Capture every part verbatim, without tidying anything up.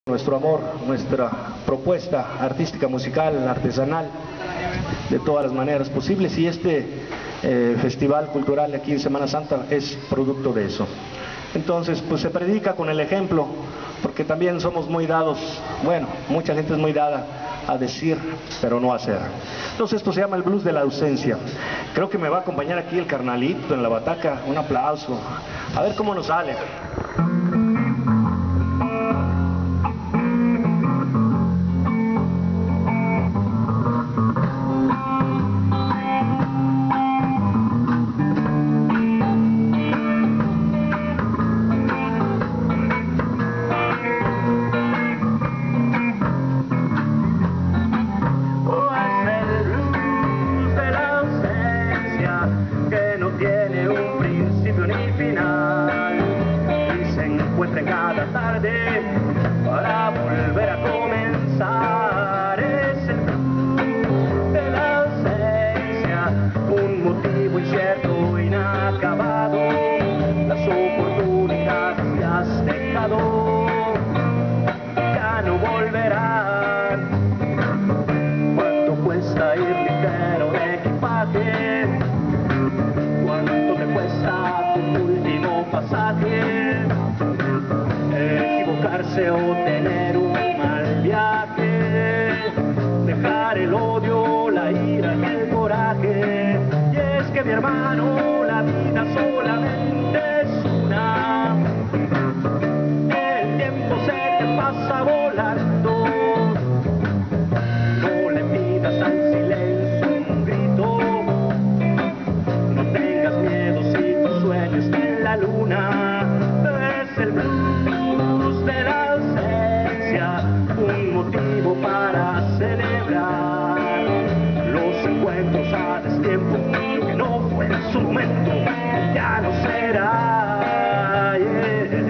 nuestro amor, nuestra propuesta artística, musical, artesanal, de todas las maneras posibles, y este eh, festival cultural aquí en Semana Santa es producto de eso. Entonces, pues se predica con el ejemplo, porque también somos muy dados, bueno, mucha gente es muy dada a decir, pero no a hacer. Entonces esto se llama el blues de la ausencia. Creo que me va a acompañar aquí el carnalito en la bataca, un aplauso, a ver cómo nos sale. Cada tarde para volver a comenzar, es el blues de la ausencia, un motivo incierto, inacabado, las oportunidades que has dejado ya no volverán. ¿Cuánto cuesta ir ligero de equipaje? ¿Cuánto te cuesta tu último pasaje? Equivocarse o tener un mal viaje, dejar el odio, la ira y el coraje. Y es que mi hermano, la vida solamente es una, el tiempo se te pasa volando. No le pidas al silencio un grito, no tengas miedo si tu sueño está en la luna. Es el blues de la ausencia, un motivo para celebrar los encuentros a destiempo, lo que no fue en su momento ya no será. Yeah.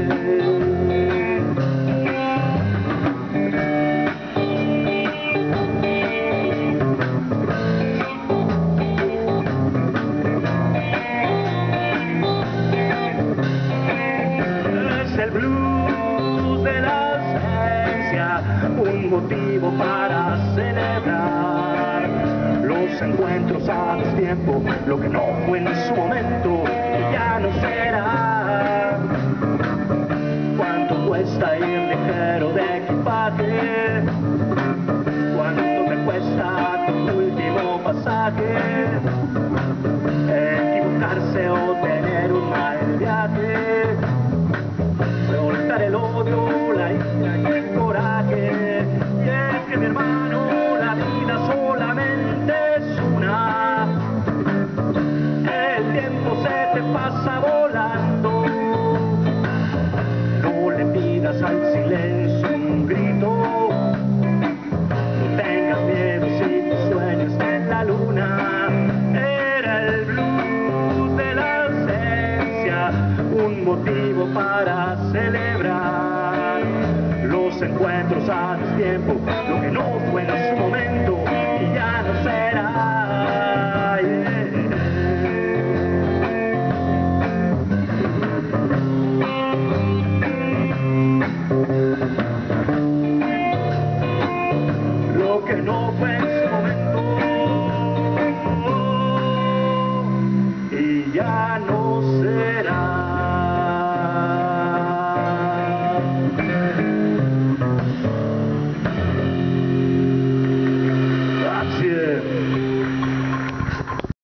Es el blues de la ausencia, un motivo para celebrar los encuentros a destiempo, lo que no fue en su momento ya no será. ¿Cuánto cuesta ir ligero de equipaje? ¿Cuánto te cuesta tu último pasaje? Equivocarse o tener un mal viaje, soltar el odio, la ira y el coraje. Y es que mi hermano, la vida solamente es una, el tiempo se te pasa volando. No le pidas al silencio un grito, no tengas miedo si tu sueño está en la luna. Era el blues de la ausencia, un motivo para celebrar los encuentros a destiempo, lo que no fue en su momento y ya no será.